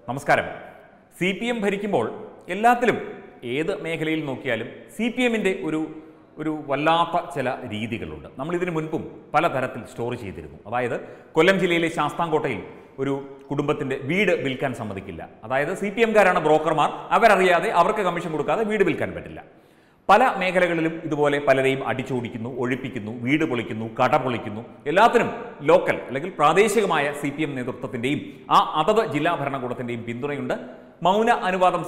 നമസ്കാരം. CPM ഭരിക്കുമ്പോൾ എല്ലാത്തിലും ഏത് മേഖലയിൽ നോക്കിയാലും CPMന്റെ ഒരു വല്ലാത്ത ചില രീതികളുണ്ട്. നമ്മൾ ഇതിനു മുൻപും പലതരത്തിൽ സ്റ്റോറി ചെയ്തിരുന്നു. അതായത് കൊല്ലം ജില്ലയിലെ ശാസ്താംകോട്ടയിൽ ഒരു കുടുംബത്തിന്റെ വീട് വിൽക്കാൻ സമ്മതിക്കില്ല. അതായത് CPMകാരാണ് ബ്രോക്കർമാർ, അവരറിയാതെ അവർക്ക് കമ്മീഷൻ കൊടുക്കാതെ വീട് വിൽക്കാൻ പറ്റില്ല. പല മേഖലകളിലും ഇതുപോലെ പലരെയും അടിച്ചോടിക്കുന്നു, ഒഴിപ്പിക്കുന്നു, വീട് പൊളിക്കുന്നു, കട പൊളിക്കുന്നു. എല്ലാത്തിനും ലോക്കൽ അല്ലെങ്കിൽ പ്രാദേശികമായ CPM നേതൃത്വത്തിൻ്റെയും അതത് ജില്ലാ ഭരണകൂടത്തിൻ്റെയും പിന്തുണയുണ്ട്. മൗന അനുവാദം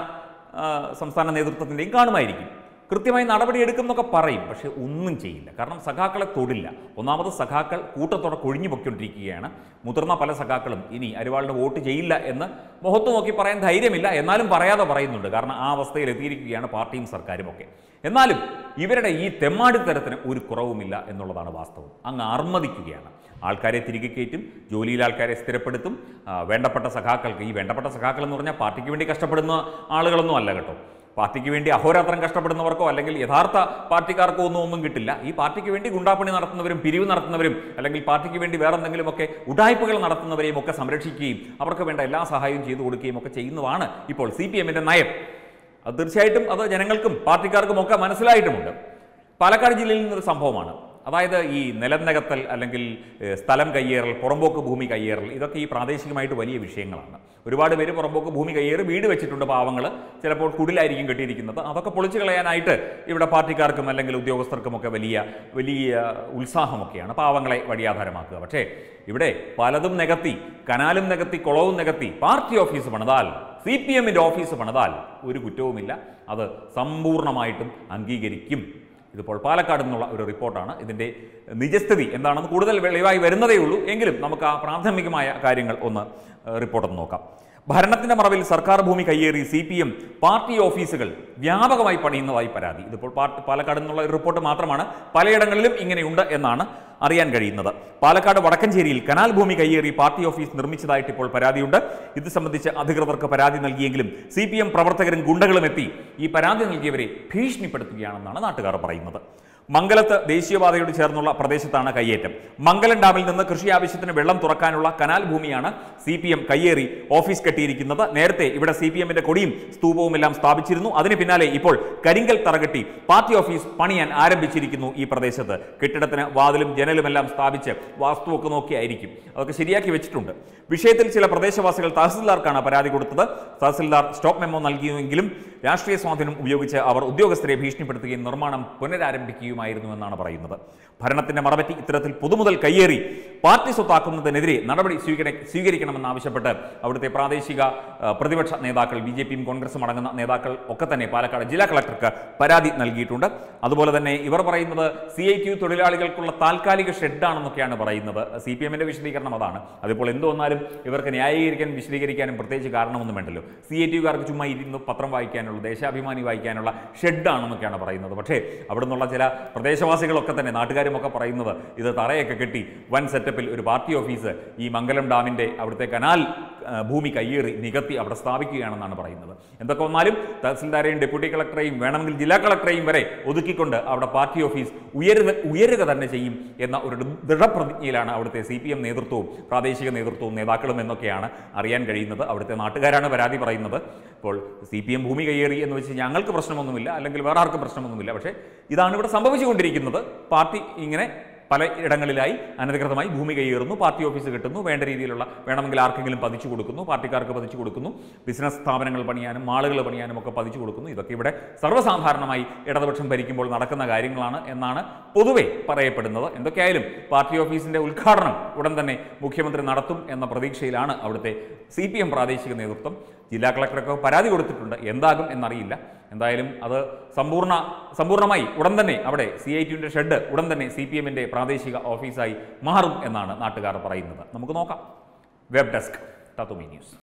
സംസ്ഥാന നേതൃത്വത്തിൻ്റെയും കാണുമായിരിക്കും. കൃത്യമായി നടപടിയെടുക്കും എന്നൊക്കെ പറയും, പക്ഷേ ഒന്നും ചെയ്യില്ല. കാരണം സഖാക്കളെ തൊടില്ല. ഒന്നാമത് സഖാക്കൾ കൂട്ടത്തോടെ കൊഴിഞ്ഞു പൊയ്ക്കൊണ്ടിരിക്കുകയാണ്. മുതിർന്ന പല സഖാക്കളും ഇനി അരിവാളിന് വോട്ട് ചെയ്യില്ല എന്ന് മുഖത്ത് നോക്കി പറയാൻ ധൈര്യമില്ല, എന്നാലും പറയാതെ പറയുന്നുണ്ട്. കാരണം ആ അവസ്ഥയിൽ എത്തിയിരിക്കുകയാണ് പാർട്ടിയും സർക്കാരും ഒക്കെ. എന്നാലും ഇവരുടെ ഈ തെമ്മാടിത്തരത്തിന് ഒരു കുറവുമില്ല എന്നുള്ളതാണ് വാസ്തവം. അങ്ങ് അർമ്മതിക്കുകയാണ്. ആൾക്കാരെ തിരികെ കയറ്റും, ജോലിയിൽ ആൾക്കാരെ സ്ഥിരപ്പെടുത്തും. വേണ്ടപ്പെട്ട സഖാക്കൾക്ക്, ഈ വേണ്ടപ്പെട്ട സഖാക്കൾ എന്ന് പറഞ്ഞാൽ പാർട്ടിക്ക് വേണ്ടി കഷ്ടപ്പെടുന്ന ആളുകളൊന്നും അല്ല കേട്ടോ. പാർട്ടിക്ക് വേണ്ടി അഹോരാത്രം കഷ്ടപ്പെടുന്നവർക്കോ അല്ലെങ്കിൽ യഥാർത്ഥ പാർട്ടിക്കാർക്കോ ഒന്നും കിട്ടില്ല. ഈ പാർട്ടിക്ക് വേണ്ടി ഗുണ്ടാപ്പണി നടത്തുന്നവരും പിരിവ് നടത്തുന്നവരും അല്ലെങ്കിൽ പാർട്ടിക്ക് വേണ്ടി വേറെ എന്തെങ്കിലുമൊക്കെ ഉഡായ്പകൾ നടത്തുന്നവരെയും ഒക്കെ സംരക്ഷിക്കുകയും അവർക്ക് വേണ്ട എല്ലാ സഹായവും ചെയ്തു കൊടുക്കുകയും ഒക്കെ ചെയ്യുന്നതാണ് ഇപ്പോൾ CPMന്റെ നയം. അത് തീർച്ചയായിട്ടും അത് ജനങ്ങൾക്കും പാർട്ടിക്കാർക്കും ഒക്കെ മനസ്സിലായിട്ടുമുണ്ട്. പാലക്കാട് ജില്ലയിൽ നിന്നൊരു സംഭവമാണ്. അതായത് ഈ നിലം നികത്തൽ അല്ലെങ്കിൽ സ്ഥലം കയ്യേറൽ, പുറമ്പോക്ക് ഭൂമി കയ്യേറൽ, ഇതൊക്കെ ഈ പ്രാദേശികമായിട്ട് വലിയ വിഷയങ്ങളാണ്. ഒരുപാട് പേര് പുറമ്പോക്ക് ഭൂമി കയ്യേറി വീട് വെച്ചിട്ടുണ്ട്. പാവങ്ങൾ ചിലപ്പോൾ കുടിലായിരിക്കും കെട്ടിയിരിക്കുന്നത്. അതൊക്കെ പൊളിച്ചു കളയാനായിട്ട് ഇവിടെ പാർട്ടിക്കാർക്കും അല്ലെങ്കിൽ ഉദ്യോഗസ്ഥർക്കുമൊക്കെ വലിയ ഉത്സാഹമൊക്കെയാണ് പാവങ്ങളെ വഴിയാധാരമാക്കുക. പക്ഷേ ഇവിടെ പലതും നികത്തി, കനാലും നികത്തി, കുളവും നികത്തി പാർട്ടി ഓഫീസ് പണിതാൽ, CPMന്റെ ഓഫീസ് പണിതാൽ ഒരു കുറ്റവുമില്ല. അത് സമ്പൂർണ്ണമായിട്ടും അംഗീകരിക്കും. ഇതിപ്പോൾ പാലക്കാട് നിന്നുള്ള ഒരു റിപ്പോർട്ടാണ്. ഇതിൻ്റെ നിജസ്ഥിതി എന്താണെന്ന് കൂടുതൽ വെളിവായി വരുന്നതേ ഉള്ളൂ. എങ്കിലും നമുക്ക് ആ പ്രാഥമികമായ കാര്യങ്ങൾ ഒന്ന് റിപ്പോർട്ടൊന്ന് നോക്കാം. ഭരണത്തിന്റെ മറവിൽ സർക്കാർ ഭൂമി കയ്യേറി CPM പാർട്ടി ഓഫീസുകൾ വ്യാപകമായി പണിയുന്നതായി പരാതി. ഇതിപ്പോൾ പാലക്കാട് നിന്നുള്ള ഒരു റിപ്പോർട്ട് മാത്രമാണ്. പലയിടങ്ങളിലും ഇങ്ങനെയുണ്ട് എന്നാണ് അറിയാൻ കഴിയുന്നത്. പാലക്കാട് വടക്കഞ്ചേരിയിൽ കനാൽ ഭൂമി കയ്യേറി പാർട്ടി ഓഫീസ് നിർമ്മിച്ചതായിട്ട് ഇപ്പോൾ പരാതിയുണ്ട്. ഇത് സംബന്ധിച്ച് അധികൃതർക്ക് പരാതി നൽകിയെങ്കിലും CPM പ്രവർത്തകരും ഗുണ്ടകളും എത്തി ഈ പരാതി നൽകിയവരെ ഭീഷണിപ്പെടുത്തുകയാണെന്നാണ് നാട്ടുകാർ പറയുന്നത്. മംഗലത്ത് ദേശീയപാതയോട് ചേർന്നുള്ള പ്രദേശത്താണ് കയ്യേറ്റം. മംഗലം ഡാമിൽ നിന്ന് കൃഷി ആവശ്യത്തിന് വെള്ളം തുറക്കാനുള്ള കനാൽ ഭൂമിയാണ് CPM കയ്യേറി ഓഫീസ് കെട്ടിയിരിക്കുന്നത്. നേരത്തെ ഇവിടെ CPMന്റെ കൊടിയും സ്തൂപവും എല്ലാം സ്ഥാപിച്ചിരുന്നു. അതിന് പിന്നാലെ ഇപ്പോൾ കരിങ്കൽ തറകെട്ടി പാർട്ടി ഓഫീസ് പണിയാൻ ആരംഭിച്ചിരിക്കുന്നു. ഈ പ്രദേശത്ത് കെട്ടിടത്തിന് വാതിലും ജനലുമെല്ലാം സ്ഥാപിച്ച് വാസ്തുവൊക്കെ നോക്കിയായിരിക്കും അതൊക്കെ ശരിയാക്കി വെച്ചിട്ടുണ്ട്. വിഷയത്തിൽ ചില പ്രദേശവാസികൾ തഹസിൽദാർക്കാണ് പരാതി കൊടുത്തത്. തഹസിൽദാർ സ്റ്റോപ്പ് മെമ്മോ നൽകിയെങ്കിലും രാഷ്ട്രീയ സ്വാധീനം ഉപയോഗിച്ച് അവർ ഉദ്യോഗസ്ഥരെ ഭീഷണിപ്പെടുത്തുകയും നിർമ്മാണം പുനരാരംഭിക്കുകയുമായിരുന്നു എന്നാണ് പറയുന്നത്. ഭരണത്തിന്റെ മറപറ്റി ഇത്തരത്തിൽ പൊതുമുതൽ കയ്യേറി പാർട്ടി സ്വത്താക്കുന്നതിനെതിരെ നടപടി സ്വീകരിക്കണമെന്നാവശ്യപ്പെട്ട് അവിടുത്തെ പ്രാദേശിക പ്രതിപക്ഷ നേതാക്കൾ, BJPയും കോൺഗ്രസും അടങ്ങുന്ന നേതാക്കൾ ഒക്കെ തന്നെ പാലക്കാട് ജില്ലാ കളക്ടർക്ക് പരാതി നൽകിയിട്ടുണ്ട്. അതുപോലെ തന്നെ ഇവർ പറയുന്നത് CITU തൊഴിലാളികൾക്കുള്ള താൽക്കാലിക ഷെഡാണെന്നൊക്കെയാണ് പറയുന്നത്. CPMന്റെ വിശദീകരണം അതാണ്. അതിപ്പോൾ എന്ത് വന്നാലും ഇവർക്ക് ന്യായീകരിക്കാനും വിശദീകരിക്കാനും പ്രത്യേകിച്ച് കാരണമൊന്നും വേണ്ടല്ലോ. CITUകാർക്ക് ചുമ്മാ ഇരുന്ന് പത്രം വായിക്കാനുള്ള, ദേശാഭിമാനി വായിക്കാനുള്ള ഷെഡാണെന്നൊക്കെയാണ് പറയുന്നത്. പക്ഷേ അവിടെ നിന്നുള്ള ചില പ്രദേശവാസികളൊക്കെ തന്നെ, നാട്ടുകാരുമൊക്കെ പറയുന്നത് ഇത് തറയൊക്കെ കെട്ടി വൻ സെറ്റപ്പിൽ ഒരു പാർട്ടി ഓഫീസ് ഈ മംഗലം ഡാമിൻ്റെ അവിടുത്തെ കനാൽ ഭൂമി കയ്യേറി നികത്തി അവിടെ സ്ഥാപിക്കുകയാണെന്നാണ് പറയുന്നത്. എന്തൊക്കെ വന്നാലും തഹസിൽദാരെയും ഡെപ്യൂട്ടി കളക്ടറെയും വേണമെങ്കിൽ ജില്ലാ കളക്ടറെയും വരെ ഒതുക്കിക്കൊണ്ട് അവിടെ പാർട്ടി ഓഫീസ് ഉയരുക തന്നെ ചെയ്യും എന്ന ഒരു ദൃഢപ്രതിജ്ഞയിലാണ് അവിടുത്തെ CPM നേതൃത്വവും പ്രാദേശിക നേതൃത്വവും നേതാക്കളും എന്നൊക്കെയാണ് അറിയാൻ കഴിയുന്നത്. അവിടുത്തെ നാട്ടുകാരാണ് പരാതി പറയുന്നത്. ഇപ്പോൾ CPM ഭൂമി കയ്യേറി എന്ന് വെച്ച് ഞങ്ങൾക്ക് പ്രശ്നമൊന്നുമില്ല, അല്ലെങ്കിൽ വേറെ ആർക്കും പ്രശ്നമൊന്നുമില്ല. പക്ഷേ ഇതാണ് ഇവിടെ സംഭവിച്ചുകൊണ്ടിരിക്കുന്നത്. പാർട്ടി ഇങ്ങനെ പല ഇടങ്ങളിലായി അനധികൃതമായി ഭൂമി കയ്യേറുന്നു, പാർട്ടി ഓഫീസ് കിട്ടുന്നു, വേണ്ട രീതിയിലുള്ള വേണമെങ്കിൽ ആർക്കെങ്കിലും പതിച്ചു കൊടുക്കുന്നു, പാർട്ടിക്കാർക്ക് പതിച്ചു കൊടുക്കുന്നു, ബിസിനസ് സ്ഥാപനങ്ങൾ പണിയാനും മാളുകൾ പണിയാനും ഒക്കെ പതിച്ചു കൊടുക്കുന്നു. ഇതൊക്കെ ഇവിടെ സർവ്വസാധാരണമായി ഇടതുപക്ഷം ഭരിക്കുമ്പോൾ നടക്കുന്ന കാര്യങ്ങളാണ് എന്നാണ് പൊതുവെ പറയപ്പെടുന്നത്. എന്തൊക്കെയായാലും പാർട്ടി ഓഫീസിന്റെ ഉദ്ഘാടനം ഉടൻ തന്നെ മുഖ്യമന്ത്രി നടത്തും എന്ന പ്രതീക്ഷയിലാണ് അവിടുത്തെ CPM പ്രാദേശിക നേതൃത്വം. ജില്ലാ കളക്ടർക്ക് പരാതി കൊടുത്തിട്ടുണ്ട്. എന്താകും എന്നറിയില്ല. എന്തായാലും അത് സമ്പൂർണ്ണമായി ഉടൻ തന്നെ അവിടെ CITUവിൻ്റെ ഷെഡ് ഉടൻ തന്നെ CPMന്റെ പ്രാദേശിക ഓഫീസായി മാറും എന്നാണ് നാട്ടുകാർ പറയുന്നത്. നമുക്ക് നോക്കാം. Web desk Tatwamayi news.